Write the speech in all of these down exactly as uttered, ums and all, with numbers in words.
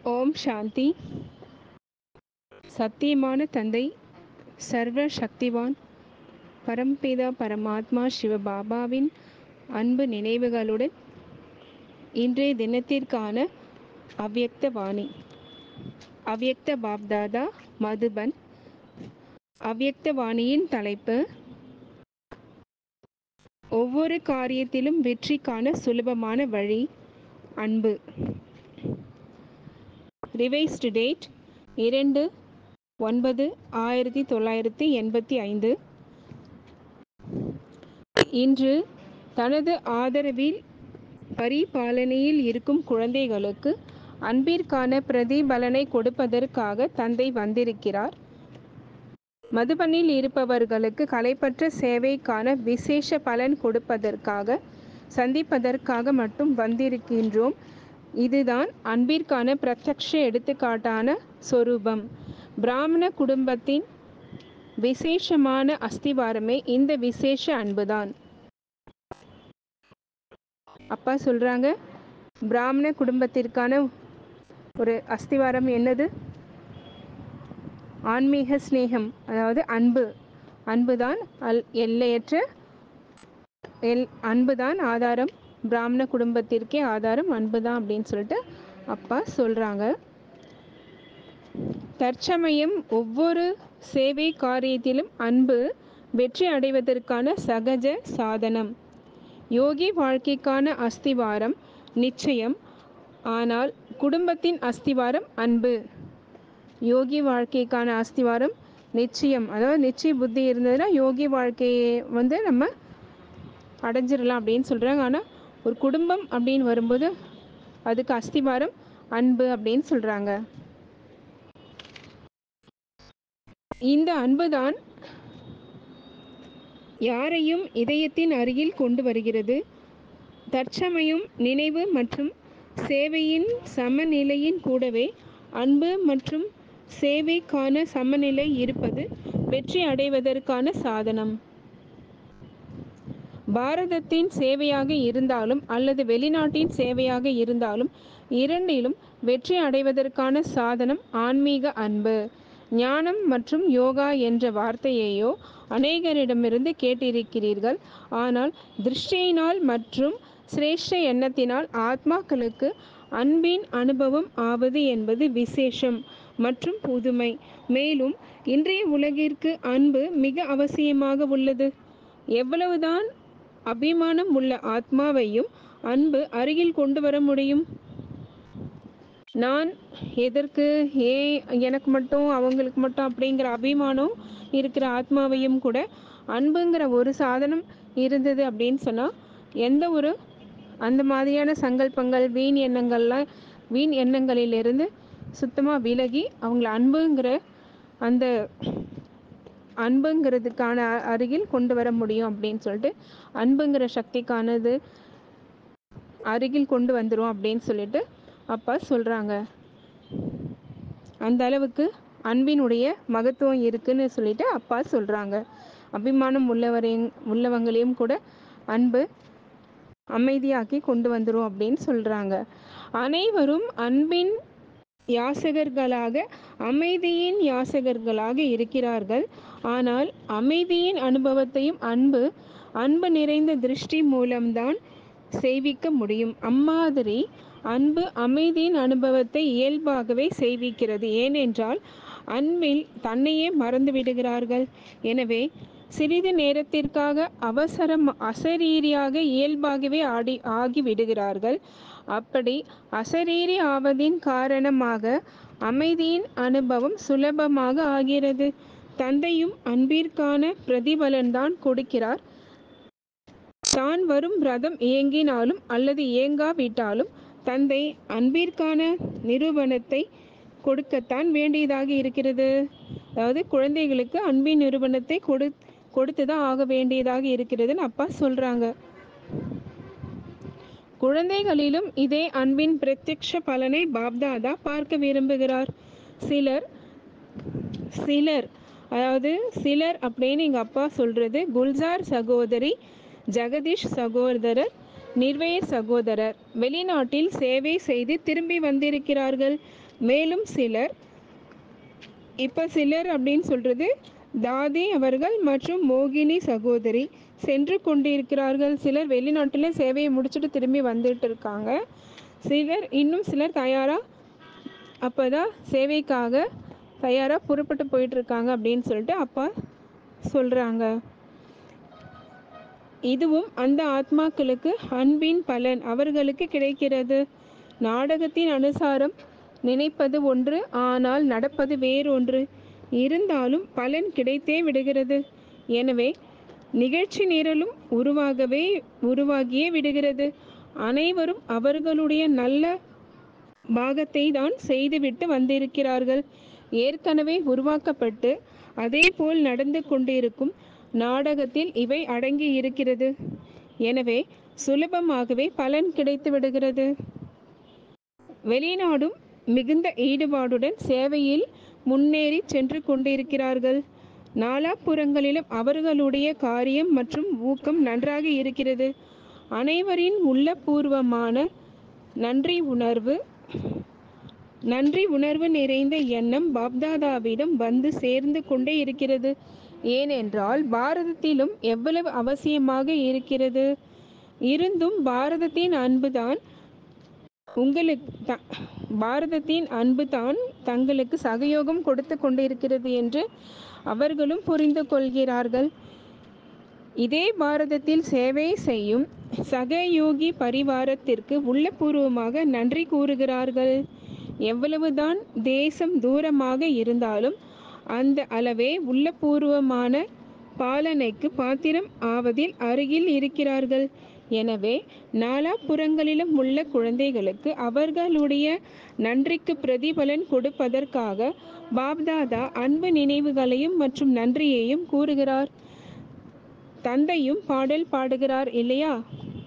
ஓம் சாந்தி. சத்தியமான தந்தை, சர்வ சக்திவான் பரம்பிதா பரமாத்மா சிவபாபாவின் அன்பு நினைவுகளுடன் இன்றைய தினத்திற்கான அவ்யக்த வாணி. அவ்யக்த பாப்தாதா மதுபன். அவ்யக்த வாணியின் தலைப்பு: ஒவ்வொரு காரியத்திலும் வெற்றிக்கான சுலபமான வழி, அன்பு. ரிவைஸ்டு டேட் இரண்டு ஒன்பது ஆயிரத்தி தொள்ளாயிரத்தி எண்பத்தி ஐந்து. இன்று தனது ஆதரவில் பரிபாலனையில் இருக்கும் குழந்தைகளுக்கு அன்பிற்கான பிரதிபலனை கொடுப்பதற்காக தந்தை வந்திருக்கிறார். மதுபனில் இருப்பவர்களுக்கு கலைப்பற்ற சேவைக்கான விசேஷ பலன் கொடுப்பதற்காக சந்திப்பதற்காக மட்டும் வந்திருக்கின்றோம். இதுதான் அன்பிற்கான பிரத்யக்ஷ எடுத்துக்காட்டான சொரூபம். பிராமண குடும்பத்தின் விசேஷமான அஸ்திவாரமே இந்த விசேஷ அன்புதான். அப்பா சொல்றாங்க, பிராமண குடும்பத்திற்கான ஒரு அஸ்திவாரம் என்னது? ஆன்மீக ஸ்நேகம், அதாவது அன்பு. அன்புதான் அல் எல்லையற்ற எல் அன்புதான் ஆதாரம். பிராமண குடும்பத்திற்கே ஆதாரம் அன்புதான் அப்படின்னு சொல்லிட்டு அப்பா சொல்றாங்க. தற்சமயம் ஒவ்வொரு சேவை காரியத்திலும் அன்பு வெற்றி அடைவதற்கான சகஜ சாதனம். யோகி வாழ்க்கைக்கான அஸ்திவாரம் நிச்சயம், ஆனால் குடும்பத்தின் அஸ்திவாரம் அன்பு. யோகி வாழ்க்கைக்கான அஸ்திவாரம் நிச்சயம், அதாவது நிச்சய புத்தி இருந்ததுன்னா யோகி வாழ்க்கையை வந்து நம்ம அடைஞ்சிடலாம் அப்படின்னு சொல்கிறாங்க. ஆனால் ஒரு குடும்பம் அப்படின்னு வரும்போது அதுக்கு அஸ்திவாரம் அன்பு அப்படின்னு சொல்கிறாங்க. இந்த அன்புதான் யாரையும் இதயத்தின் அருகில் கொண்டு வருகிறது. தற்சமயம் நினைவு மற்றும் சேவையின் சமநிலையின் கூடவே அன்பு மற்றும் சேவைக்கான சமநிலை இருப்பது வெற்றி அடைவதற்கான சாதனம். பாரதத்தின் சேவையாக இருந்தாலும் அல்லது வெளிநாட்டின் சேவையாக இருந்தாலும் இரண்டிலும் வெற்றி அடைவதற்கான சாதனம் ஆன்மீக அன்பு. ஞானம் மற்றும் யோகா என்ற வார்த்தையையோ அநேகரிடமிருந்து கேட்டிருக்கிறீர்கள். ஆனால் திருஷ்டியினால் மற்றும் சிரேஷ்ட எண்ணத்தினால் ஆத்மாக்களுக்கு அன்பின் அனுபவம் ஆவது என்பது விசேஷம் மற்றும் புதுமை. மேலும் இன்றைய உலகிற்கு அன்பு மிக அவசியமாக உள்ளது. எவ்வளவுதான் அபிமானம் உள்ள ஆத்மாவையும் அன்பு அருகில் கொண்டு வர முடியும். நான் எதற்கு, ஏன் எனக்கு மட்டும் அவங்களுக்கு மட்டும் அப்படிங்கிற அபிமானம் இருக்கிற ஆத்மாவையும் கூட அன்புங்கிற ஒரு சாதனம் இருந்தது அப்படின்னு சொன்னால் எந்த ஒரு அந்த மாதிரியான சங்கல்பங்கள் வீண் எண்ணங்கள்லாம் வீண் எண்ணங்களிலிருந்து சுத்தமாக விலகி அவங்கள அன்புங்கிற அந்த அன்புங்கிறதுக்கான அருகில் கொண்டு வர முடியும் அப்படின்னு சொல்லிட்டு அன்புங்கிற சக்திக்கானது அருகில் கொண்டு வந்துடும் அப்படின்னு சொல்லிட்டு அப்பா சொல்கிறாங்க. அந்த அளவுக்கு அன்பினுடைய மகத்துவம் இருக்குன்னு சொல்லிட்டு அப்பா சொல்கிறாங்க. அபிமானம் உள்ளவரையும் உள்ளவங்களையும் கூட அன்பு அமைதியாக்கி கொண்டு வந்துடும் அப்படின்னு சொல்கிறாங்க. அனைவரும் அன்பின் யாசகர்களாக அமைதியின் யாசகர்களாக இருக்கிறார்கள். ஆனால் அமைதியின் அனுபவத்தையும் அன்பு அன்பு நிறைந்த திருஷ்டி மூலம்தான் செய்விக்க முடியும். அம்மாதிரி அன்பு அமைதியின் அனுபவத்தை இயல்பாகவே செய்விக்கிறது. ஏனென்றால் அன்பில் தன்னையே மறந்து விடுகிறார்கள். எனவே சிறிது நேரத்திற்காக அவசரம் அசரீரியாக இயல்பாகவே ஆடி ஆகிவிடுகிறார்கள். அப்படி அசரீரி ஆவதின் காரணமாக அமைதியின் அனுபவம் சுலபமாக ஆகிறது. தந்தையும் அன்பிற்கான பிரதிபலன்தான் கொடுக்கிறார். தான் வரும் ரதம் இயங்கினாலும் அல்லது இயங்காவிட்டாலும் தந்தை அன்பிற்கான நிரூபணத்தை கொடுக்கத்தான் வேண்டியதாக இருக்கிறது. அதாவது குழந்தைகளுக்கு அன்பின் நிரூபணத்தை கொடு கொடுத்து தான் ஆக வேண்டியதாக இருக்கிறதுன்னு அப்பா சொல்கிறாங்க. குழந்தைகளிலும் இதே அன்பின் பிரத்யக்ஷ பலனை பாப்தாதா பார்க்க விரும்புகிறார். சிலர் சிலர் அதாவது சிலர் அப்படின்னு எங்கள் அப்பா சொல்கிறது குல்சார் சகோதரி, ஜெகதீஷ் சகோதரர், நிர்வேர் சகோதரர் வெளிநாட்டில் சேவை செய்து திரும்பி வந்திருக்கிறார்கள். மேலும் சிலர், இப்போ சிலர் அப்படின்னு சொல்கிறது தாதி அவர்கள் மற்றும் மோகினி சகோதரி சென்று கொண்டிருக்கிறார்கள். சிலர் வெளிநாட்டில் சேவையை முடிச்சுட்டு திரும்பி வந்துட்டு இருக்காங்க. சிலர் இன்னும் சிலர் தயாராக அப்போ தான் சேவைக்காக தயாராக புறப்பட்டு போயிட்டுருக்காங்க அப்படின்னு சொல்லிட்டு அப்பா சொல்கிறாங்க. இதுவும் அந்த ஆத்மாக்களுக்கு அன்பின் பலன் அவர்களுக்கு கிடைக்கிறது. நாடகத்தின் அனுசாரம் நினைப்பது ஒன்று, ஆனால் நடப்பது வேறொன்று. இருந்தாலும் பலன் கிடைத்தே விடுகிறது. எனவே நிகழ்ச்சி நிரலும் உருவாகவே உருவாகியே விடுகிறது. அனைவரும் அவர்களுடைய நல்ல பாகத்தை தான் செய்துவிட்டு வந்திருக்கிறார்கள். ஏற்கனவே உருவாக்கப்பட்டு அதே போல் நடந்து கொண்டிருக்கும் நாடகத்தில் இவை அடங்கி இருக்கிறது. எனவே சுலபமாகவே பலன் கிடைத்து விடுகிறது. வெளிநாடும் மிகுந்த ஈடுபாடுடன் சேவையில் முன்னேறி சென்று கொண்டிருக்கிறார்கள். நாலாபுறங்களிலும் அவர்களுடைய காரியம் மற்றும் ஊக்கம் நன்றாக இருக்கிறது. அனைவரின் உள்ளபூர்வமான நன்றி உணர்வு நன்றி உணர்வு நிறைந்த எண்ணம் பாப்தாதாவிடம் வந்து சேர்ந்து கொண்டே இருக்கிறது. ஏனென்றால் பாரதத்திலும் எவ்வளவு அவசியமாக இருக்கிறது. இருந்தும் பாரதத்தின் அன்புதான் உங்களுக்கு த பாரதத்தின் அன்பு தான் தங்களுக்கு சகயோகம் கொடுத்து கொண்டிருக்கிறது என்று அவர்களும் புரிந்து கொள்கிறார்கள். இதே பாரதத்தில் சேவை செய்யும் சகயோகி பரிவாரத்திற்கு உள்ளபூர்வமாக நன்றி கூறுகிறார்கள். எவ்வளவுதான் தேசம் தூரமாக இருந்தாலும் அந்த அளவே உள்ளபூர்வமான பாலனைக்கு பாத்திரம் ஆவதில் அருகில் இருக்கிறார்கள். எனவே நாலாபுறங்களிலும் உள்ள குழந்தைகளுக்கு அவர்களுடைய நன்றிக்கு பிரதிபலன் கொடுப்பதற்காக பாப்தாதா அன்பு நினைவுகளையும் மற்றும் நன்றியையும் கூறுகிறார். தந்தையும் பாடல் பாடுகிறார் இல்லையா?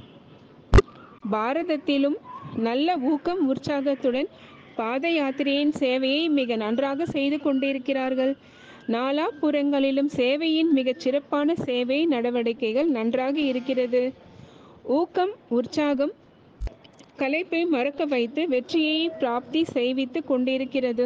பாரதத்திலும் நல்ல ஊக்கம் உற்சாகத்துடன் பாத யாத்திரையின் சேவையை மிக நன்றாக செய்து கொண்டிருக்கிறார்கள். நாலாபுறங்களிலும் சேவையின் மிகச் சிறப்பான சேவை நடவடிக்கைகள் நன்றாக இருக்கிறது. ஊக்கம் உற்சாகம் களைப்பை மறக்க வைத்து வெற்றியை பிராப்தி செய்வித்து கொண்டிருக்கிறது.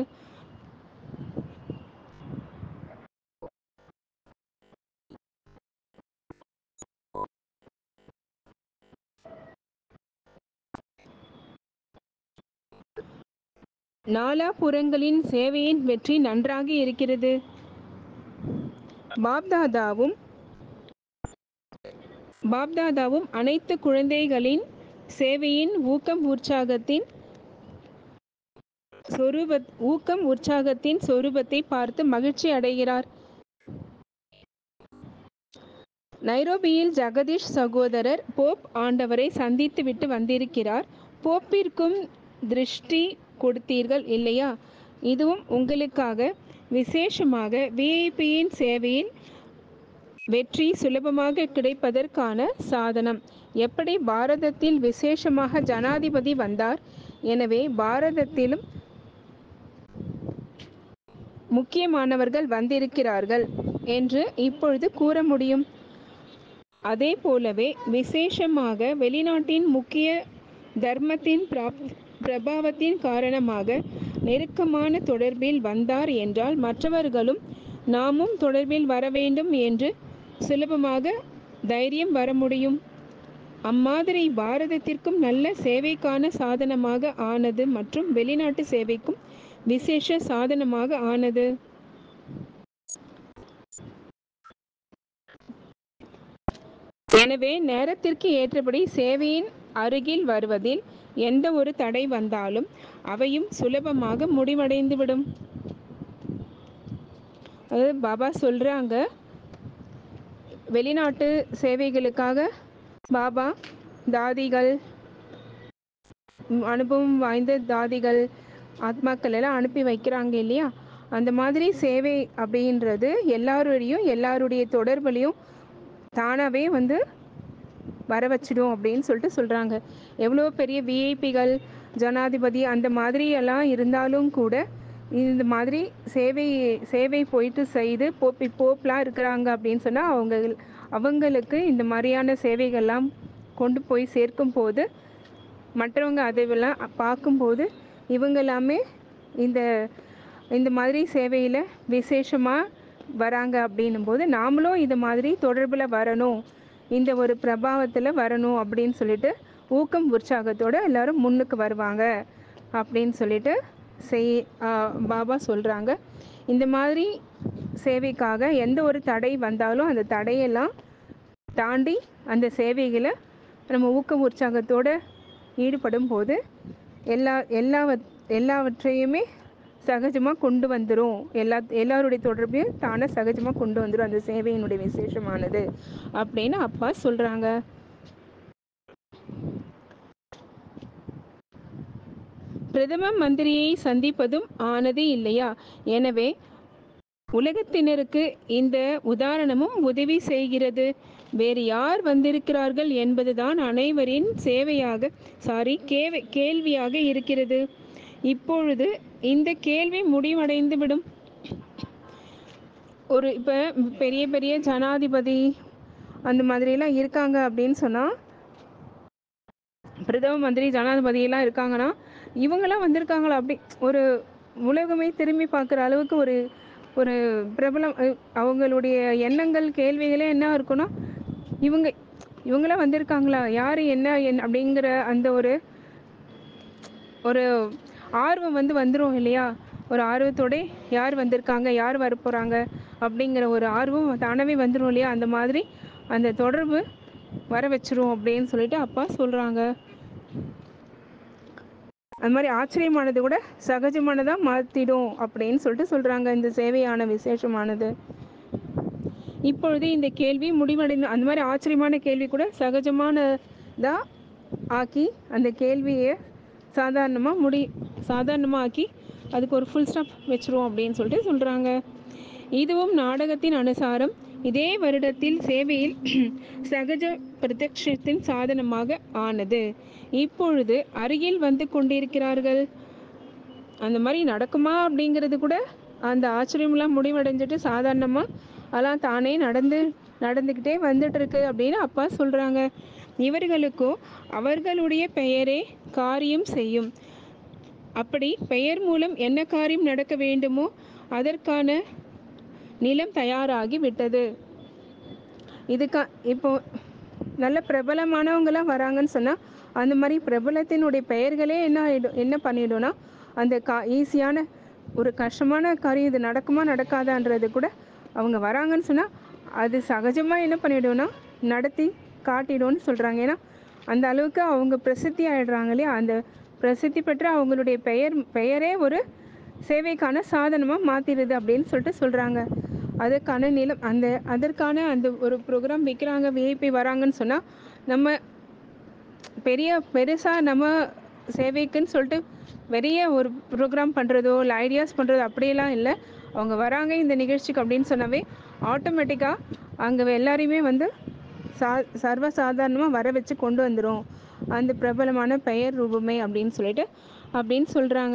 நாலாபுறங்களின் சேவையின் வெற்றி நன்றாக இருக்கிறது. பாப்தாதாவும் பாப்தாதாவும் அனைத்து குழந்தைகளின் சேவையின் ஊக்கம் உற்சாகத்தின் சொரூப ஊக்கம் உற்சாகத்தின் சொரூபத்தை பார்த்து மகிழ்ச்சி அடைகிறார். நைரோபியில் ஜெகதீஷ் சகோதரர் போப் ஆண்டவரை சந்தித்து விட்டு வந்திருக்கிறார். போப்பிற்கும் திருஷ்டி கொடுத்தீர்கள் இல்லையா? இதுவும் உங்களுக்காக விசேஷமாக விஐபியின் சேவையில் வெற்றி சுலபமாக கிடைப்பதற்கான சாதனம். எப்படி பாரதத்தில் விசேஷமாக ஜனாதிபதி வந்தார், எனவே பாரதத்திலும் முக்கியமானவர்கள் வந்திருக்கிறார்கள் என்று இப்பொழுது கூற முடியும். அதே போலவே விசேஷமாக வெளிநாட்டின் முக்கிய தர்மத்தின் பிரபாவத்தின் காரணமாக நெருக்கமான தொடர்பில் வந்தார் என்றால் மற்றவர்களும் நாமும் தொடர்பில் வர வேண்டும் என்று சுலபமாக தைரியம் வர முடியும். அம்மாதிரி பாரதத்திற்கும் நல்ல சேவைக்கான சாதனமாக ஆனது மற்றும் வெளிநாட்டு சேவைக்கும் விசேஷ சாதனமாக ஆனது. எனவே நேரத்திற்கு ஏற்றபடி சேவையின் அருகில் வருவதில் எந்த ஒரு தடை வந்தாலும் அவையும் சுலபமாக முடிவடைந்துவிடும். அது பாபா சொல்கிறாங்க, வெளிநாட்டு சேவைகளுக்காக பாபா தாதிகள், அனுபவம் வாய்ந்த தாதிகள், ஆத்மாக்கள் எல்லாம் அனுப்பி வைக்கிறாங்க இல்லையா? அந்த மாதிரி சேவை அப்படின்றது எல்லாரோடையும் எல்லாருடைய தொடர்புலையும் தானாகவே வந்து வர வச்சிடும் அப்படின்னு சொல்லிட்டு சொல்கிறாங்க. எவ்வளோ பெரிய விஐபிகள், ஜனாதிபதி அந்த மாதிரி எல்லாம் இருந்தாலும் கூட இந்த மாதிரி சேவை சேவை போயிட்டு செய்து போப்பி போப்லாம் இருக்கிறாங்க அப்படின்னு சொன்னால் அவங்க அவங்களுக்கு இந்த மாதிரியான சேவைகள்லாம் கொண்டு போய் சேர்க்கும் போது மற்றவங்க அதையெல்லாம் பார்க்கும்போது இவங்க எல்லாமே இந்த இந்த மாதிரி சேவையில் விசேஷமாக வராங்க அப்படின்னும் போது நாமளும் இது மாதிரி தொடர்பில் வரணும், இந்த ஒரு பிரபாவத்தில் வரணும் அப்படின்னு சொல்லிட்டு ஊக்கம் உற்சாகத்தோடு எல்லோரும் முன்னுக்கு வருவாங்க அப்படின்னு சொல்லிட்டு செய் பாபா சொல்கிறாங்க. இந்த மாதிரி சேவைக்காக எந்த ஒரு தடை வந்தாலும் அந்த தடையெல்லாம் தாண்டி அந்த சேவைகளை நம்ம ஊக்க உற்சாகத்தோடு ஈடுபடும் போது எல்லா எல்லாவ எல்லாவற்றையுமே சகஜமாக கொண்டு வந்துடும். எல்லா எல்லாருடைய தொடர்பையும் தானே சகஜமாக கொண்டு வந்துடும் அந்த சேவையினுடைய விசேஷமானது அப்படின்னு அப்பா சொல்கிறாங்க. பிரதம மந்திரியை சந்திப்பதும் ஆனது இல்லையா? எனவே உலகத்தினருக்கு இந்த உதாரணமும் உதவி செய்கிறது. வேறு யார் வந்திருக்கிறார்கள் என்பதுதான் அனைவரின் சேவையாக சாரி கேள்வி கேள்வியாக இருக்கிறது. இப்பொழுது இந்த கேள்வி முடிவடைந்துவிடும். ஒரு இப்போ பெரிய பெரிய ஜனாதிபதி அந்த மாதிரிலாம் இருக்காங்க அப்படின்னு சொன்னால், பிரதம மந்திரி ஜனாதிபதியெல்லாம் இருக்காங்கன்னா இவங்களாம் வந்திருக்காங்களா அப்படி ஒரு உலகமே திரும்பி பார்க்குற அளவுக்கு ஒரு ஒரு பிரபலம் அவங்களுடைய எண்ணங்கள் கேள்விகளே என்ன இருக்குன்னா, இவங்க இவங்களாம் வந்திருக்காங்களா, யார் என்ன என் அப்படிங்கிற அந்த ஒரு ஒரு ஆர்வம் வந்து வந்துடும் இல்லையா? ஒரு ஆர்வத்தோட யார் வந்திருக்காங்க, யார் வரப்போகிறாங்க அப்படிங்கிற ஒரு ஆர்வம் தானவே வந்துடும் இல்லையா? அந்த மாதிரி அந்த தொடர்பு வர வச்சிரும் அப்படின்னு சொல்லிட்டு அப்பா சொல்கிறாங்க. அது மாதிரி ஆச்சரியமானது கூட சகஜமானதாக மாற்றிடும் அப்படின்னு சொல்லிட்டு சொல்கிறாங்க இந்த சேவையான விசேஷமானது. இப்பொழுது இந்த கேள்வி முடிவடைந்து அந்த மாதிரி ஆச்சரியமான கேள்வி கூட சகஜமானதாக ஆக்கி அந்த கேள்வியை சாதாரணமாக முடி சாதாரணமாக ஆக்கி அதுக்கு ஒரு ஃபுல் ஸ்டாப் வச்சுருவோம் அப்படின்னு சொல்லிட்டு சொல்கிறாங்க. இதுவும் நாடகத்தின் அனுசாரம் இதே வருடத்தில் சேவையில் சகஜ பிரத்யக்ஷத்தின் சாதனமாக ஆனது. இப்பொழுது அருகில் வந்து கொண்டிருக்கிறார்கள். அந்த மாதிரி நடக்குமா அப்படிங்கிறது கூட அந்த ஆச்சரியம்லாம் முடிவடைஞ்சிட்டு சாதாரணமாக அதெல்லாம் தானே நடந்து நடந்துக்கிட்டே வந்துட்டு இருக்கு அப்படின்னு அப்பா சொல்கிறாங்க. இவர்களுக்கோ அவர்களுடைய பெயரே காரியம் செய்யும். அப்படி பெயர் மூலம் என்ன காரியம் நடக்க வேண்டுமோ அதற்கான நிலம் தயாராகி விட்டது. இதுக்கா இப்போ நல்ல பிரபலமானவங்களாம் வராங்கன்னு சொன்னால் அந்த மாதிரி பிரபலத்தினுடைய பெயர்களே என்ன ஆகிடும் என்ன பண்ணிடும்னா அந்த கா ஈஸியான ஒரு கஷ்டமான காரியம் இது நடக்குமா நடக்காதான்றது கூட அவங்க வராங்கன்னு சொன்னால் அது சகஜமாக என்ன பண்ணிவிடும்னா நடத்தி காட்டிடும்னு சொல்கிறாங்க. ஏன்னா அந்த அளவுக்கு அவங்க பிரசித்தி ஆகிடுறாங்க இல்லையா? அந்த பிரசித்தி பெற்ற அவங்களுடைய பெயர் பெயரே ஒரு சேவைக்கான சாதனமாக மாற்றிடுது அப்படின்னு சொல்லிட்டு சொல்கிறாங்க. அதற்கான நிலம் அந்த அதற்கான அந்த ஒரு ப்ரோக்ராம் வைக்கிறாங்க, விஐபி வராங்கன்னு சொன்னால் நம்ம பெரிய பெருசாக நம்ம சேவைக்குன்னு சொல்லிட்டு பெரிய ஒரு ப்ரோக்ராம் பண்ணுறதோ இல்லை ஐடியாஸ் பண்ணுறதோ அப்படியெல்லாம் இல்லை. அவங்க வராங்க இந்த நிகழ்ச்சிக்கு அப்படின்னு சொன்னாவே ஆட்டோமேட்டிக்காக அங்கே எல்லாரையுமே வந்து சா சர்வசாதாரணமாக வர வச்சு கொண்டு வந்துடும் அந்த பிரபலமான பெயர் ரூபமே அப்படின்னு சொல்லிட்டு அப்படின்னு சொல்கிறாங்க.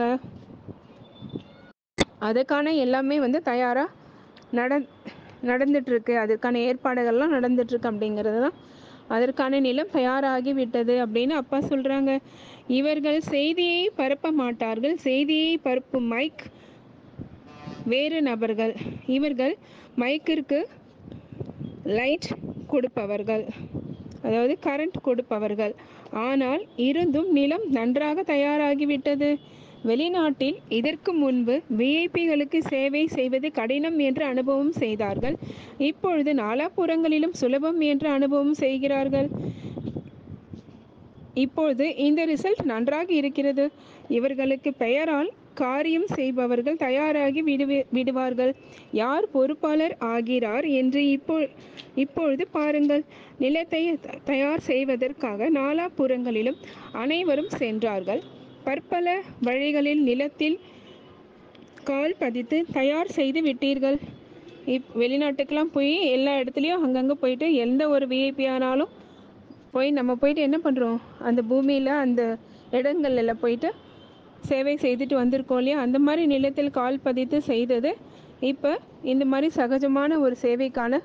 அதுக்கான எல்லாமே வந்து தயாராக நட நடந்துட்டுருக்கு அதற்கான ஏற்பாடுகள்லாம் நடந்துட்டுருக்கு அப்படிங்கிறது தான். அதற்கான நிலம் தயாராகி விட்டது அப்படின்னு அப்பா சொல்கிறாங்க. இவர்கள் செய்தியை பரப்ப மாட்டார்கள். செய்தியை பரப்பும் மைக் வேறு நபர்கள். இவர்கள் மைக்கிற்கு லைட் கொடுப்பவர்கள், அதாவது கரண்ட் கொடுப்பவர்கள். ஆனால் இருந்தும் நிலம் நன்றாக தயாராகிவிட்டது. வெளிநாட்டில் இதற்கு முன்பு விஐபிகளுக்கு சேவை செய்வது கடினம் என்று அனுபவம் செய்தார்கள். இப்பொழுது நாலாபுறங்களிலும் சுலபம் என்று அனுபவம் செய்கிறார்கள். இப்பொழுது இந்த ரிசல்ட் நன்றாக இருக்கிறது. இவர்களுக்கு பெயரால் காரியம் செய்பவர்கள் தயாராகி விடுவி விடுவார்கள் யார் பொறுப்பாளர் ஆகிறார் என்று இப்போ இப்பொழுது பாருங்கள். நிலத்தை தயார் செய்வதற்காக நாலாபுறங்களிலும் அனைவரும் சென்றார்கள். பற்பல வழிகளில் நிலத்தில் கால் பதித்து தயார் செய்து விட்டீர்கள். இப் வெளிநாட்டுக்கெல்லாம் போய் எல்லா இடத்துலையும் அங்கங்கே போயிட்டு எந்த ஒரு விஐபி ஆனாலும் போய் நம்ம போயிட்டு என்ன பண்ணுறோம், அந்த பூமியில் அந்த இடங்கள்ல போயிட்டு சேவை செய்துட்டு வந்திருக்கோம் இல்லையா? அந்த மாதிரி நிலத்தில் கால் பதித்து செய்தது இப்போ இந்த மாதிரி சகஜமான ஒரு சேவைக்கான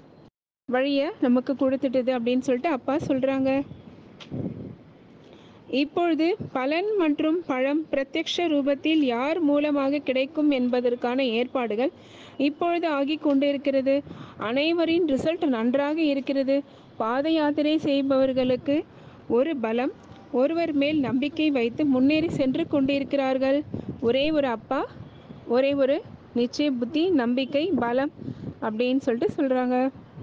வழியை நமக்கு கொடுத்துட்டுது அப்படின்னு சொல்லிட்டு அப்பா சொல்கிறாங்க. இப்பொழுது பலன் மற்றும் பழம் பிரத்யக்ஷ ரூபத்தில் யார் மூலமாக கிடைக்கும் என்பதற்கான ஏற்பாடுகள் இப்பொழுது ஆகிக் கொண்டிருக்கிறது. அனைவரின் ரிசல்ட் நன்றாக இருக்கிறது. பாத யாத்திரை செய்பவர்களுக்கு ஒரு பலம், ஒருவர் மேல் நம்பிக்கை வைத்து முன்னேறி சென்று கொண்டிருக்கிறார்கள். ஒரே ஒரு அப்பா, ஒரே ஒரு நிச்சய புத்தி, நம்பிக்கை, பலம் அப்படின்னு சொல்லிட்டு சொல்றாங்க.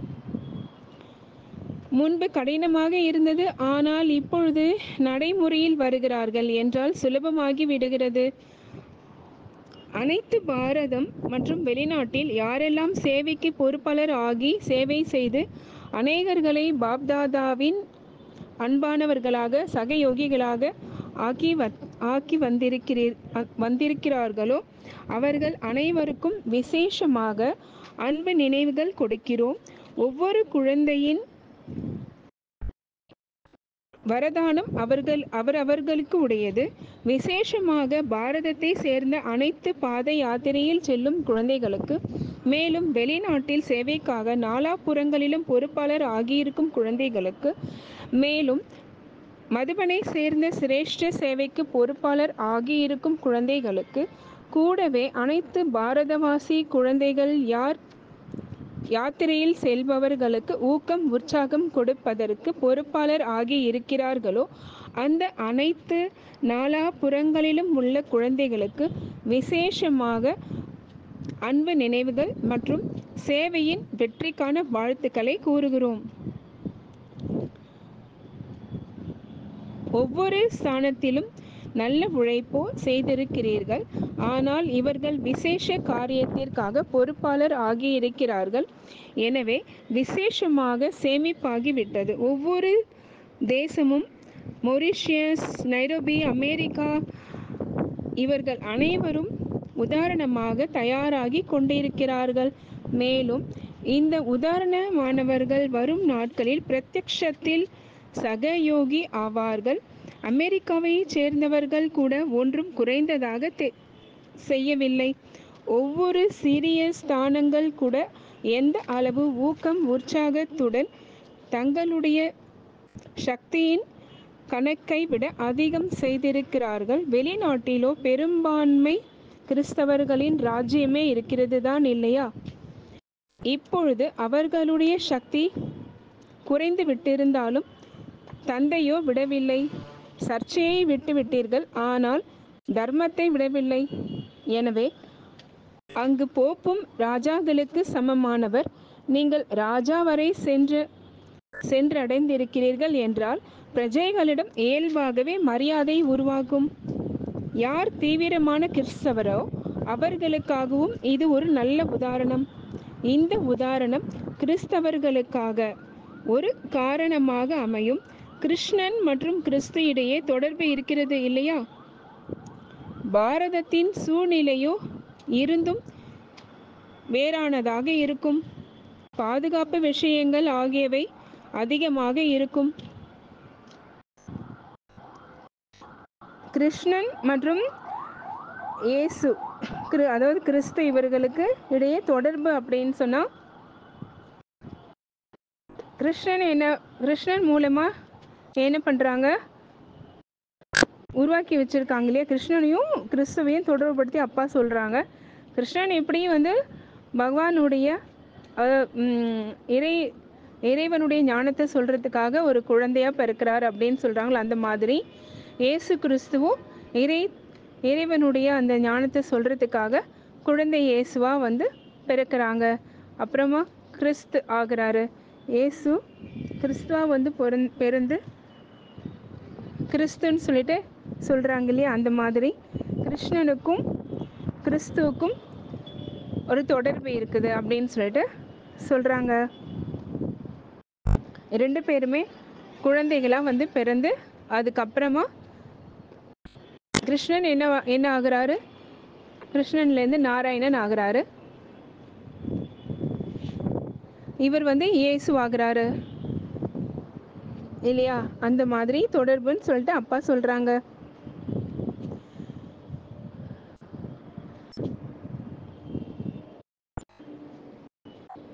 முன்பு கடினமாக இருந்தது, ஆனால் இப்பொழுது நடைமுறையில் வருகிறார்கள் என்றால் சுலபமாகி விடுகிறது. அனைத்து பாரதம் மற்றும் வெளிநாட்டில் யாரெல்லாம் சேவைக்கு பொறுப்பாளர் ஆகி சேவை செய்து அநேகர்களை பாப்தாதாவின் அன்பானவர்களாக சகயோகிகளாக ஆக்கி வ ஆக்கி வந்திருக்கிறீர் வந்திருக்கிறார்களோ அவர்கள் அனைவருக்கும் விசேஷமாக அன்பு நினைவுகள் கொடுக்கிறோம். ஒவ்வொரு குழந்தையின் வரதானம் அவர்கள் அவரவர்களுக்கு உடையது. விசேஷமாக பாரதத்தை சேர்ந்த அனைத்து பாத யாத்திரையில் செல்லும் குழந்தைகளுக்கு, மேலும் வெளிநாட்டில் சேவைக்காக நாலாபுறங்களிலும் பொறுப்பாளர் ஆகியிருக்கும் குழந்தைகளுக்கு, மேலும் மதுபனை சேர்ந்த சிரேஷ்ட சேவைக்கு பொறுப்பாளர் ஆகியிருக்கும் குழந்தைகளுக்கு, கூடவே அனைத்து பாரதவாசி குழந்தைகள் யார் யாத்திரையில் செல்பவர்களுக்கு ஊக்கம் உற்சாகம் கொடுப்பதற்கு பொறுப்பாளர் ஆகி இருக்கிறார்களோ அந்த அனைத்து நாலாபுறங்களிலும் உள்ள குழந்தைகளுக்கு விசேஷமாக அன்பு நினைவுகள் மற்றும் சேவையின் வெற்றிக்கான வாழ்த்துக்களை கூறுகிறோம். ஒவ்வொரு ஸ்தானத்திலும் நல்ல உழைப்போ செய்திருக்கிறீர்கள். ஆனால் இவர்கள் விசேஷ காரியத்திற்காக பொறுப்பாளர் ஆகியிருக்கிறார்கள். எனவே விசேஷமாக சேமிப்பாகிவிட்டது. ஒவ்வொரு தேசமும், மொரிஷியஸ், நைரோபி, அமெரிக்கா, இவர்கள் அனைவரும் உதாரணமாக தயாராகி கொண்டிருக்கிறார்கள். மேலும் இந்த உதாரணமானவர்கள் வரும் நாட்களில் பிரத்யக்ஷத்தில் சகயோகி ஆவார்கள். அமெரிக்காவை சேர்ந்தவர்கள் கூட ஒன்றும் குறைந்ததாக செய்யவில்லை. ஒவ்வொரு சிறிய ஸ்தானங்கள் கூட எந்த அளவு ஊக்கம் உற்சாகத்துடன் தங்களுடைய சக்தியின் கணக்கை விட அதிகம் செய்திருக்கிறார்கள். வெளிநாட்டிலோ பெரும்பான்மை கிறிஸ்தவர்களின் ராஜ்யமே இருக்கிறது தான் இல்லையா? இப்பொழுது அவர்களுடைய சக்தி குறைந்து விட்டிருந்தாலும் தந்தையோ விடவில்லை. சர்ச்சையை விட்டுவிட்டீர்கள், ஆனால் தர்மத்தை விடவில்லை. எனவே அங்கு போப்பும் ராஜாக்களுக்கு சமமானவர். நீங்கள் ராஜா வரை சென்று சென்றடைந்திருக்கிறீர்கள் என்றால் பிரஜைகளிடம் இயல்பாகவே மரியாதை உருவாகும். யார் தீவிரமான கிறிஸ்தவரோ அவர்களுக்காகவும் இது ஒரு நல்ல உதாரணம். இந்த உதாரணம் கிறிஸ்தவர்களுக்காக ஒரு காரணமாக அமையும். கிருஷ்ணன் மற்றும் கிறிஸ்து இடையே தொடர்பு இருக்கிறது இல்லையா? பாரதத்தின் சூழ்நிலையோ இருந்தும் வேறானதாக இருக்கும். பாதுகாப்பு விஷயங்கள் ஆகியவை அதிகமாக இருக்கும். கிருஷ்ணன் மற்றும் இயேசு, அதாவது கிறிஸ்து, இவர்களுக்கு இடையே தொடர்பு அப்படின்னு சொன்னா கிருஷ்ணன் என்ன கிருஷ்ணன் மூலமா என்ன பண்றாங்க, உருவாக்கி வச்சிருக்காங்க இல்லையா? கிருஷ்ணனையும் கிறிஸ்துவையும் தொடர்புபடுத்தி அப்பா சொல்றாங்க. கிருஷ்ணன் எப்படியும் வந்து பகவானுடைய இறை இறைவனுடைய ஞானத்தை சொல்றதுக்காக ஒரு குழந்தையா பிறக்கிறார் அப்படின்னு சொல்றாங்களா, அந்த மாதிரி இயேசு கிறிஸ்துவும் இறை இறைவனுடைய அந்த ஞானத்தை சொல்றதுக்காக குழந்தை இயேசுவா வந்து பிறக்கிறாங்க. அப்புறமா கிறிஸ்து ஆகிறாரு. இயேசு கிறிஸ்துவா வந்து பிறந் பிறந்து கிறிஸ்துன்னு சொல்லிட்டு சொல்றாங்க இல்லையா? அந்த மாதிரி கிருஷ்ணனுக்கும் கிறிஸ்துவுக்கும் ஒரு தொடர்பு இருக்குது அப்படின்னு சொல்லிட்டு சொல்றாங்க. ரெண்டு பேருமே குழந்தைகளா வந்து பிறந்து அதுக்கப்புறமா கிருஷ்ணன் என்ன என்ன ஆகுறாரு, கிருஷ்ணன்லேருந்து நாராயணன் ஆகுறாரு. இவர் வந்து இயேசு ஆகுறாரு இல்லையா? அந்த மாதிரி தொடர்புன்னு சொல்லிட்டு அப்பா சொல்றாங்க.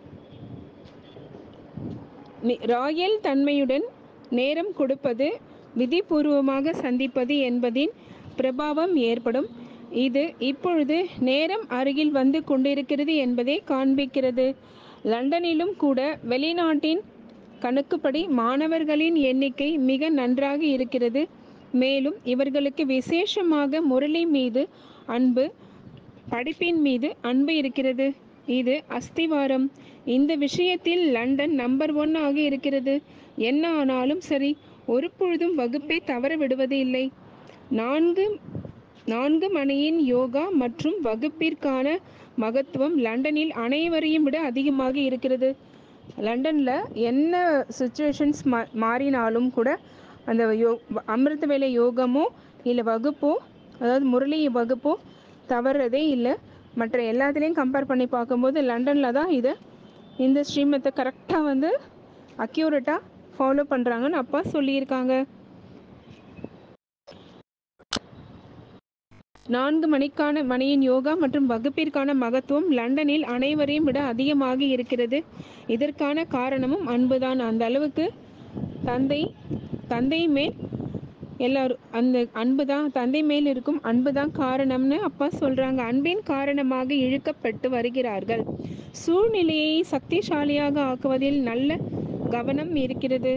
ராயல் தன்மையுடன் நேரம் கொடுப்பது விதிபூர்வமாக சந்திப்பது என்பதின் பிரபாவம் ஏற்படும். இது இப்பொழுது நேரம் அருகில் வந்து கொண்டிருக்கிறது என்பதை காண்பிக்கிறது. லண்டனிலும் கூட வெளிநாட்டின் கணக்குப்படி மாணவர்களின் எண்ணிக்கை மிக நன்றாக இருக்கிறது. மேலும் இவர்களுக்கு விசேஷமாக முரளி மீது அன்பு, படிப்பின் மீது அன்பு இருக்கிறது. இது அஸ்திவாரம். இந்த விஷயத்தில் லண்டன் நம்பர் ஒன் ஆக இருக்கிறது. என்ன ஆனாலும் சரி, ஒரு பொழுதும் வகுப்பை தவற விடுவது இல்லை. நான்கு நான்கு மணியின் யோகா மற்றும் வகுப்பிற்கான மகத்துவம் லண்டனில் அனைவரையும் விட அதிகமாக இருக்கிறது. லண்டனில் என்ன சுச்சுவேஷன்ஸ் மா மாறினாலும் கூட அந்த யோ அமிர்த வேலை யோகமோ இல்லை வகுப்போ, அதாவது முரளி வகுப்போ தவறதே இல்லை. மற்ற எல்லாத்துலேயும் கம்பேர் பண்ணி பார்க்கும்போது லண்டனில் தான் இதை இந்த ஸ்ரீமத்தை கரெக்டாக வந்து அக்யூரேட்டாக ஃபாலோ பண்ணுறாங்கன்னு அப்பா சொல்லியிருக்காங்க. நான்கு மணிக்கான மணியின் யோகா மற்றும் வகுப்பிற்கான மகத்துவம் லண்டனில் அனைவரையும் விட அதிகமாக இருக்கிறது. இதற்கான காரணமும் அன்புதான். அந்த அளவுக்கு தந்தை தந்தை மேல் எல்லாரும் அந்த அன்பு தான், தந்தை மேல் இருக்கும் அன்பு தான் காரணம்னு அப்பா சொல்கிறாங்க. அன்பின் காரணமாக இழுக்கப்பட்டு வருகிறார்கள். சூழ்நிலையை சக்திசாலியாக ஆக்குவதில் நல்ல கவனம் இருக்கிறது.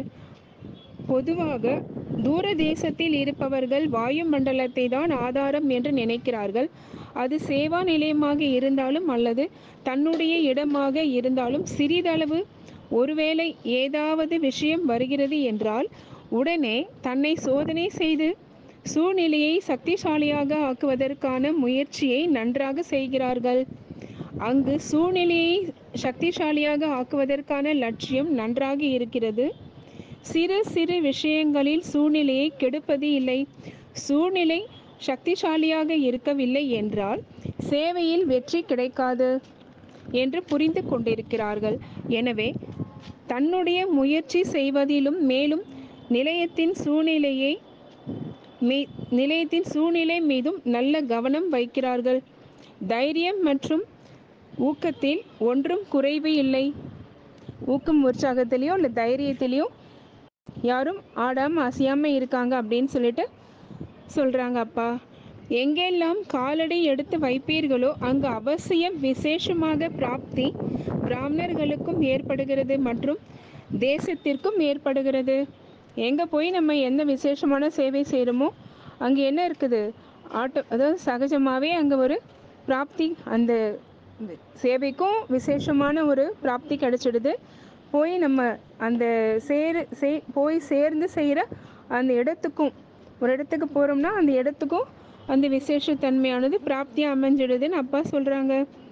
பொதுவாக தூர தேசத்தில் இருப்பவர்கள் வாயு மண்டலத்தை தான் ஆதாரம் என்று நினைக்கிறார்கள். அது சேவா நிலையமாக இருந்தாலும் அல்லது தன்னுடைய இடமாக இருந்தாலும் சிறிதளவு ஒருவேளை ஏதாவது விஷயம் வருகிறது என்றால் உடனே தன்னை சோதனை செய்து சூழ்நிலையை சக்திசாலியாக ஆக்குவதற்கான முயற்சியை நன்றாக செய்கிறார்கள். அங்கு சூழ்நிலையை சக்திசாலியாக ஆக்குவதற்கான லட்சியம் நன்றாக இருக்கிறது. சிறு சிறு விஷயங்களில் சூழ்நிலையை கெடுப்பது இல்லை. சூழ்நிலை சக்திசாலியாக இருக்கவில்லை என்றால் சேவையில் வெற்றி கிடைக்காது என்று புரிந்து கொண்டிருக்கிறார்கள். எனவே தன்னுடைய முயற்சி செய்வதிலும் மேலும் நிலையத்தின் சூழ்நிலையை மீ நிலையத்தின் சூழ்நிலை மீதும் நல்ல கவனம் வைக்கிறார்கள். தைரியம் மற்றும் ஊக்கத்தில் ஒன்றும் குறைவு இல்லை. ஊக்கம் உற்சாகத்திலையோ இல்லை தைரியத்திலையோ யாரும் ஆடாமல் அசையாமல் இருக்காங்க அப்படின்னு சொல்லிட்டு சொல்கிறாங்க அப்பா. எங்கெல்லாம் காலடி எடுத்து வைப்பீர்களோ அங்கு அவசியம் விசேஷமாக பிராப்தி பிராமணர்களுக்கும் ஏற்படுகிறது மற்றும் தேசத்திற்கும் ஏற்படுகிறது. எங்கே போய் நம்ம எந்த விசேஷமான சேவை செய்கிறோமோ அங்கே என்ன இருக்குது, ஆட்டோ அதாவது சகஜமாகவே அங்கே ஒரு பிராப்தி, அந்த சேவைக்கும் விசேஷமான ஒரு பிராப்தி கிடைச்சிடுது. போய் நம்ம அந்த சேரு சே போய் சேர்ந்து செய்கிற அந்த இடத்துக்கும், ஒரு இடத்துக்கு போகிறோம்னா அந்த இடத்துக்கும் அந்த விசேஷத்தன்மையானது பிராப்தியாக அமைஞ்சிடுதுன்னு அப்பா சொல்கிறாங்க.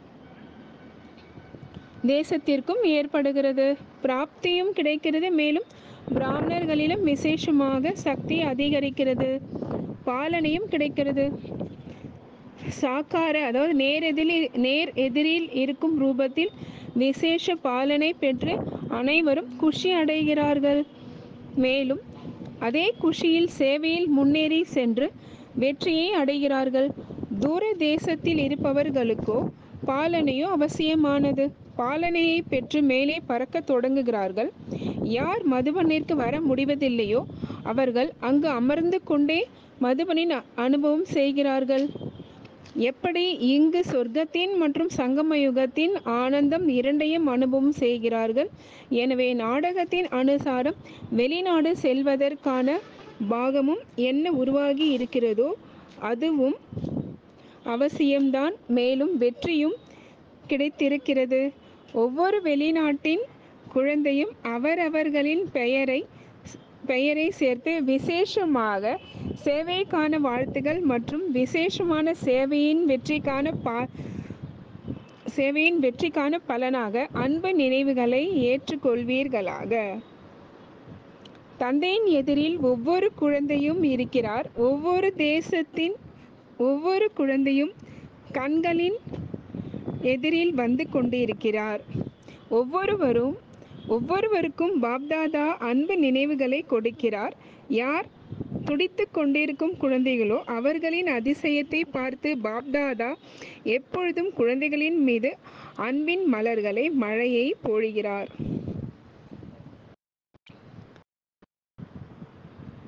தேசத்திற்கும் ஏற்படுகிறது, பிராப்தியும் கிடைக்கிறது. மேலும் பிராமணர்களிலும் விசேஷமாக சக்தி அதிகரிக்கிறது, பாலனையும் கிடைக்கிறது. சாக்கார அதாவது நேர் எதிரில் நேர் எதிரில் இருக்கும் ரூபத்தில் விசேஷ பாலனை பெற்று அனைவரும் குஷி அடைகிறார்கள். மேலும் அதே குஷியில் சேவையில் முன்னேறி சென்று வெற்றியை அடைகிறார்கள். தூர தேசத்தில் இருப்பவர்களுக்கோ பாலனையோ அவசியமானது. பாலனையை பெற்று மேலே பறக்க தொடங்குகிறார்கள். யார் மதுபனிற்கு வர முடிவதில்லையோ அவர்கள் அங்கு அமர்ந்து கொண்டே மதுபனின் அனுபவம் செய்கிறார்கள். எப்படி இங்கு சொர்க்கத்தின் மற்றும் சங்கம யுகத்தின் ஆனந்தம் இரண்டையும் அனுபவம் செய்கிறார்கள். எனவே நாடகத்தின் அனுசாரம் வெளிநாடு செல்வதற்கான பாகமும் என்ன உருவாகி இருக்கிறதோ அதுவும் அவசியம்தான். மேலும் வெற்றியும் கிடைத்திருக்கிறது. ஒவ்வொரு வெளிநாட்டின் குழந்தையும் அவரவர்களின் பெயரை பெயரை சேர்த்து விசேஷமாக சேவைக்கான வாழ்த்துகள் மற்றும் விசேஷமான சேவையின் வெற்றிக்கான பா சேவையின் வெற்றிக்கான பலனாக அன்பு நினைவுகளை ஏற்றுக்கொள்வீர்களாக. தந்தையின் எதிரில் ஒவ்வொரு குழந்தையும் இருக்கிறார். ஒவ்வொரு தேசத்தின் ஒவ்வொரு குழந்தையும் கண்களின் எதிரில் வந்து கொண்டிருக்கிறார். ஒவ்வொருவரும் ஒவ்வொருவருக்கும் பாப்தாதா அன்பு நினைவுகளை கொடுக்கிறார். யார் துடித்து கொண்டிருக்கும் குழந்தைகளோ அவர்களின் அதிசயத்தை பார்த்து பாப்தாதா எப்பொழுதும் குழந்தைகளின் மீது அன்பின் மலர்களை மழையை பொழிகிறார்.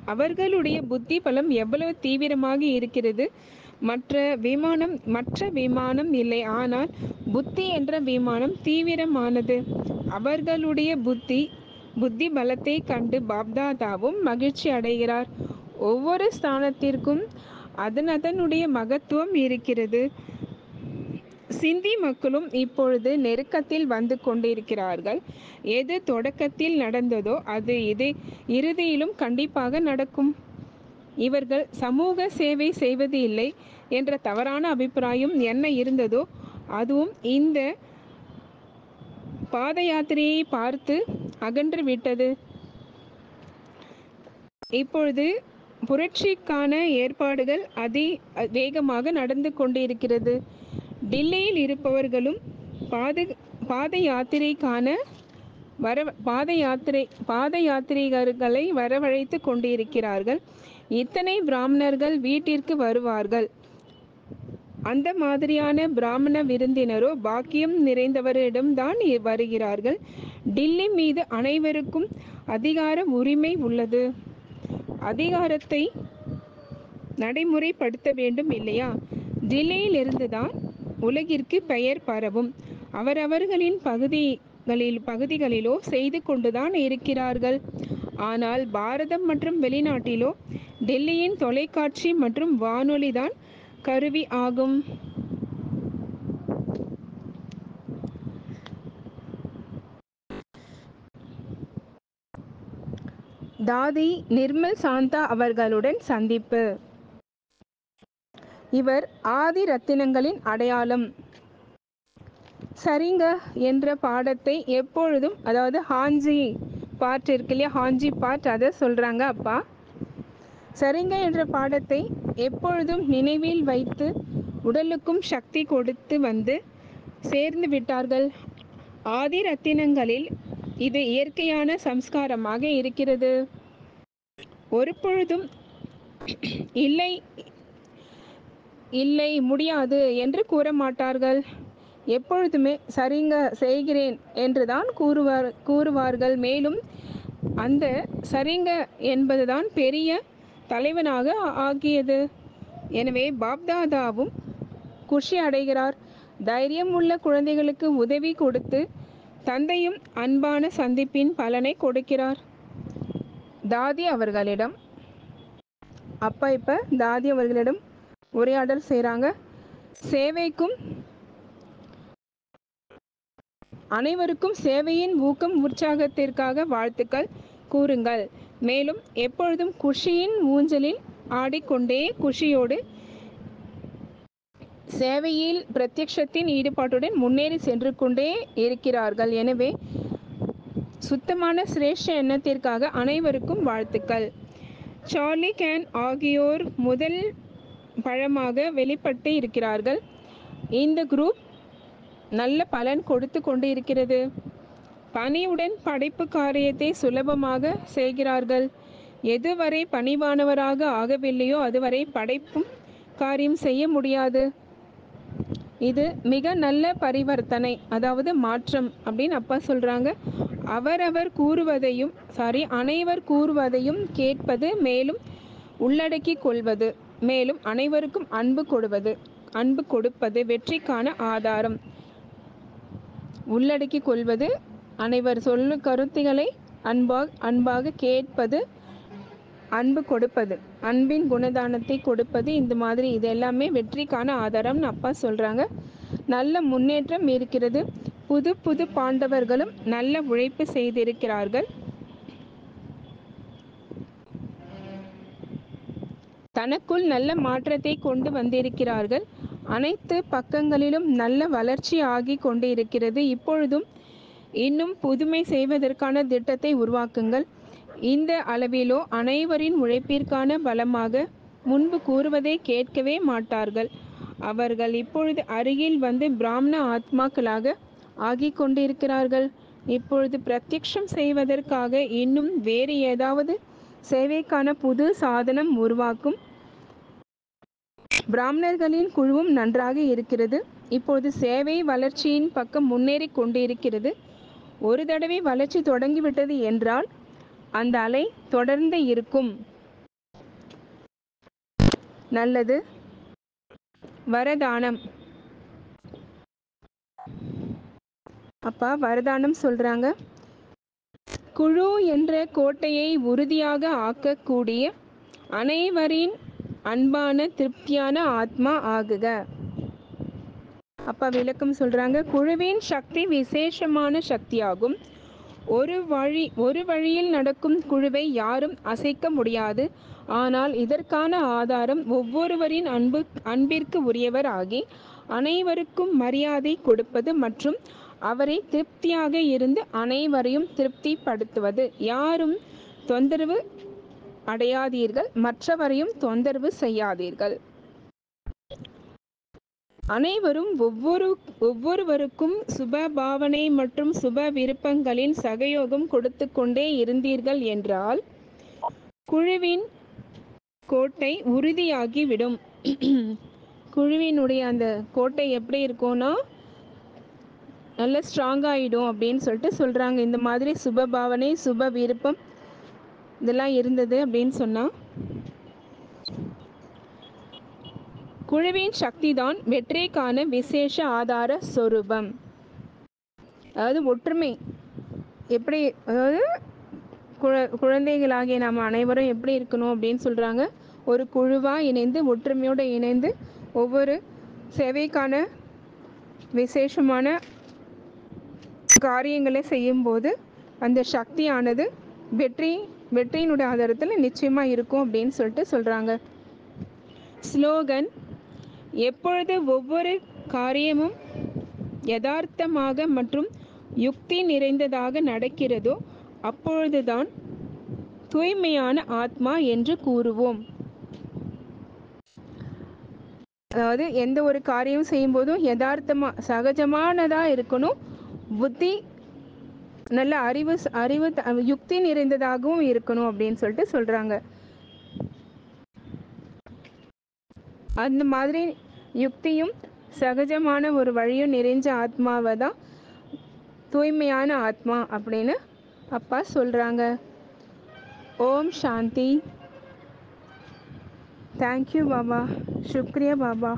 அவர்களுடைய புத்தி பலம் எவ்வளவு தீவிரமாக இருக்கிறது. மற்ற விமானம் மற்ற விமானம் இல்லை, ஆனால் புத்தி என்ற விமானம் தீவிரமானது. அவர்களுடைய புத்தி புத்தி பலத்தை கண்டு பாப்தாதாவும் மகிழ்ச்சி அடைகிறார். ஒவ்வொரு ஸ்தானத்திற்கும் அதன் அதனுடைய மகத்துவம் இருக்கிறது. சிந்தி மக்களும் இப்பொழுது நெருக்கத்தில் வந்து கொண்டிருக்கிறார்கள். எது தொடக்கத்தில் நடந்ததோ அது இது இறுதியிலும் கண்டிப்பாக நடக்கும். இவர்கள் சமூக சேவை செய்வது இல்லை என்ற தவறான அபிப்பிராயம் என்ன இருந்ததோ அதுவும் இந்த பாத யாத்திரையை பார்த்து அகன்று விட்டது. இப்பொழுது புரட்சிக்கான ஏற்பாடுகள் அதி வேகமாக நடந்து கொண்டிருக்கிறது. டில்லியில் இருப்பவர்களும் பாத பாத யாத்திரைக்கான வர பாத யாத்திரை பாத யாத்திரிகர்களை வரவழைத்து கொண்டிருக்கிறார்கள். இத்தனை பிராமணர்கள் வீட்டிற்கு வருவார்கள். அந்த மாதிரியான பிராமண விருந்தினரோ பாக்கியம் நிறைந்தவரிடம்தான் வருகிறார்கள். டில்லி மீது அனைவருக்கும் அதிகார உரிமை உள்ளது. அதிகாரத்தை நடைமுறைப்படுத்த வேண்டும் இல்லையா? டில்லியில் இருந்துதான் உலகிற்கு பெயர் பரவும். அவரவர்களின் பகுதிகளில் பகுதிகளிலோ செய்து கொண்டுதான் இருக்கிறார்கள். ஆனால் பாரதம் மற்றும் வெளிநாட்டிலோ டெல்லியின் தொலைக்காட்சி மற்றும் வானொலி தான் கருவி ஆகும். தாதி நிர்மல் சாந்தா அவர்களுடன் சந்திப்பு. இவர் ஆதி ரத்தினங்களின் அடையாளம். சரிங்க என்ற பாடத்தை எப்பொழுதும், அதாவது ஹாஞ்சி பாட் இருக்கு இல்லையா, ஹாஞ்சி பாட், அதை சொல்கிறாங்க அப்பா. சரிங்க என்ற பாடத்தை எப்பொழுதும் நினைவில் வைத்து உடலுக்கும் சக்தி கொடுத்து வந்து சேர்ந்து விட்டார்கள். ஆதி ரத்தினங்களில் இது இயற்கையான சம்ஸ்காரமாக இருக்கிறது. ஒரு பொழுதும் இல்லை இல்லை முடியாது என்று கூற மாட்டார்கள். எப்பொழுதுமே சரிங்க செய்கிறேன் என்றுதான் கூறுவார் கூறுவார்கள் மேலும் அந்த சரிங்க என்பதுதான் பெரிய தலைவனாக ஆகியது. எனவே பாப்தாதாவும் குஷி அடைகிறார். தைரியம் உள்ள குழந்தைகளுக்கு உதவி கொடுத்து தந்தையும் அன்பான சந்திப்பின் பலனை கொடுக்கிறார். தாதி அவர்களிடம் அப்பா இப்போ தாதி அவர்களிடம் உரையாடல் செய்கிறாங்க. சேவைக்கும் அனைவருக்கும் சேவையின் ஊக்கம் உற்சாகத்திற்காக வாழ்த்துக்கள் கூறுங்கள். மேலும் எப்பொழுதும் குஷியின் ஊஞ்சலில் ஆடிக்கொண்டே குஷியோடு சேவையில் பிரத்யக்ஷத்தின் ஈடுபாட்டுடன் முன்னேறி சென்று கொண்டே இருக்கிறார்கள். எனவே சுத்தமான சிரேஷ்ட எண்ணத்திற்காக அனைவருக்கும் வாழ்த்துக்கள். சார்லி கேன் ஆகியோர் முதல் பழமாக வெளிப்பட்டு இருக்கிறார்கள். இந்த குரூப் நல்ல பலன் கொடுத்து கொண்டு இருக்கிறது. பணிவுடன் படைப்பு காரியத்தை சுலபமாக செய்கிறார்கள். எதுவரை பணிவானவராக ஆகவில்லையோ அதுவரை படைப்பும் காரியம் செய்ய முடியாது. இது மிக நல்ல பரிவர்த்தனை, அதாவது மாற்றம் அப்படின்னு அப்பா சொல்கிறாங்க. அவரவர் கூறுவதையும் சாரி அனைவர் கூறுவதையும் கேட்பது, மேலும் உள்ளடக்கி கொள்வது, மேலும் அனைவருக்கும் அன்பு கொடுவது அன்பு கொடுப்பது வெற்றிக்கான ஆதாரம். உள்ளடக்கி கொள்வது, அனைவர் சொல்லு கருத்துக்களை அன்பாக அன்பாக கேட்பது, அன்பு கொடுப்பது, அன்பின் குணதானத்தை கொடுப்பது, இந்த மாதிரி இது எல்லாமே வெற்றிக்கான ஆதாரம்னு அப்பா சொல்கிறாங்க. நல்ல முன்னேற்றம் இருக்கிறது. புது புது பாண்டவர்களும் நல்ல உழைப்பு செய்திருக்கிறார்கள். தனக்குள் நல்ல மாற்றத்தை கொண்டு வந்திருக்கிறார்கள். அனைத்து பக்கங்களிலும் நல்ல வளர்ச்சி ஆகி கொண்டு இருக்கிறது. இப்பொழுதும் இன்னும் புதுமை செய்வதற்கான திட்டத்தை உருவாக்குங்கள். இந்த அளவிலோ அனைவரின் உழைப்பிற்கான பலமாக முன்பு கூறுவதை கேட்கவே மாட்டார்கள். அவர்கள் இப்பொழுது அருகில் வந்து பிராமண ஆத்மாக்களாக ஆகி கொண்டிருக்கிறார்கள். இப்பொழுது பிரத்யக்ஷம் செய்வதற்காக இன்னும் வேறு ஏதாவது சேவைக்கான புது சாதனம் உருவாக்கும் பிராமணர்களின் குழுவும் நன்றாக இருக்கிறது. இப்பொழுது சேவை வளர்ச்சியின் பக்கம் முன்னேறி கொண்டிருக்கிறது. ஒரு தடவை வளர்ச்சி தொடங்கிவிட்டது என்றால் அந்த அலை தொடர்ந்து இருக்கும். நல்லது. வரதானம். அப்பா வரதானம் சொல்றாங்க. குழு என்ற கோட்டையை உறுதியாக ஆக்கக்கூடிய அனைவரின் அன்பான திருப்தியான ஆத்மா ஆகுக. அப்பா விளக்கம் சொல்றாங்க. குழுவின் சக்தி விசேஷமான சக்தியாகும். ஒரு வழி ஒரு வழியில் நடக்கும் குழுவை யாரும் அசைக்க முடியாது. ஆனால் இதற்கான ஆதாரம் ஒவ்வொருவரின் அன்பு அன்பிற்கு உரியவர் ஆகி அனைவருக்கும் மரியாதை கொடுப்பது மற்றும் அவரை திருப்தியாக இருந்து அனைவரையும் திருப்திப்படுத்துவது. யாரும் தொந்தரவு அடையாதீர்கள், மற்றவரையும் தொந்தரவு செய்யாதீர்கள். அனைவரும் ஒவ்வொரு ஒவ்வொருவருக்கும் சுப பாவனை மற்றும் சுப விருப்பங்களின் சகயோகம் கொடுத்து கொண்டே இருந்தீர்கள் என்றால் குழுவின் கோட்டை உறுதியாகிவிடும். குழுவினுடைய அந்த கோட்டை எப்படி இருக்கும்னா நல்ல ஸ்ட்ராங் ஆகிடும் அப்படின்னு சொல்லிட்டு சொல்கிறாங்க. இந்த மாதிரி சுப பாவனை சுப விருப்பம் இதெல்லாம் இருந்தது அப்படின்னு சொன்னால் குழுவின் சக்தி தான் வெற்றிக்கான விசேஷ ஆதார சொரூபம். அதாவது ஒற்றுமை எப்படி, அதாவது குழ குழந்தைகளாகிய நாம் அனைவரும் எப்படி இருக்கணும் அப்படின்னு சொல்கிறாங்க. ஒரு குழுவாக இணைந்து ஒற்றுமையோடு இணைந்து ஒவ்வொரு சேவைக்கான விசேஷமான காரியங்களை செய்யும்போது அந்த சக்தியானது வெற்றி வெற்றியினுடைய ஆதாரத்தில் நிச்சயமாக இருக்கும் அப்படின்னு சொல்லிட்டு சொல்கிறாங்க. ஸ்லோகன். எப்பொழுது ஒவ்வொரு காரியமும் யதார்த்தமாக மற்றும் யுக்தி நிறைந்ததாக நடக்கிறதோ அப்பொழுதுதான் தூய்மையான ஆத்மா என்று கூறுவோம். அதாவது எந்த ஒரு காரியம் செய்யும் போதும் யதார்த்தமா சகஜமானதா இருக்கணும், புத்தி நல்ல அறிவு அறிவு யுக்தி நிறைந்ததாகவும் இருக்கணும் அப்படின்னு சொல்லிட்டு சொல்றாங்க. அந்த மாதிரி யுக்தியும் சகஜமான ஒரு வழியும் நிறைஞ்ச ஆத்மாவை தான் தூய்மையான ஆத்மா அப்படின்னு அப்பா சொல்கிறாங்க. ஓம் சாந்தி. தேங்க்யூ பாபா. சுக்ரியா பாபா.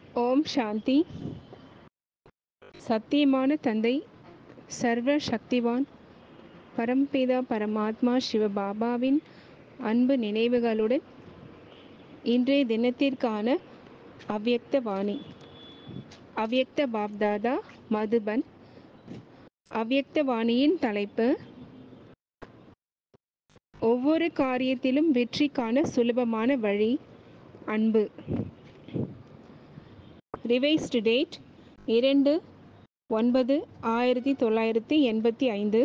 ஓம் சாந்தி. சத்தியமான தந்தை, சர்வ சக்திவான் பரம்பிதா பரமாத்மா சிவபாபாவின் அன்பு நினைவுகளுடன் இன்றைய தினத்திற்கான அவ்யக்த வாணி. அவ்யக்த பாப்தாதா மதுபன். அவ்யக்த வாணியின் தலைப்பு, ஒவ்வொரு காரியத்திலும் வெற்றிக்கான சுலபமான வழி அன்பு. ரிவைஸ்டு டேட் இரண்டு ஒன்பது ஆயிரத்தி தொள்ளாயிரத்தி எண்பத்தி ஐந்து.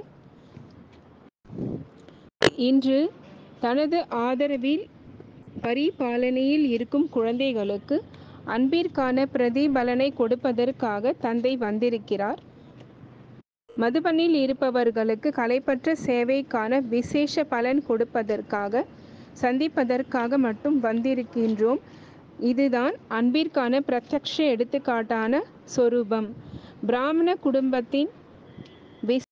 இன்று தனது ஆதரவில் பரிபாலனையில் இருக்கும் குழந்தைகளுக்கு அன்பிற்கான பிரதிபலனை கொடுப்பதற்காக தந்தை வந்திருக்கிறார். மதுபனில் இருப்பவர்களுக்கு கலைப்பற்ற சேவைக்கான விசேஷ பலன் கொடுப்பதற்காக சந்திப்பதற்காக மட்டும் வந்திருக்கின்றோம். இதுதான் அன்பிற்கான பிரத்யக்ஷ எடுத்துக்காட்டான சொரூபம். பிராமண குடும்பத்தின்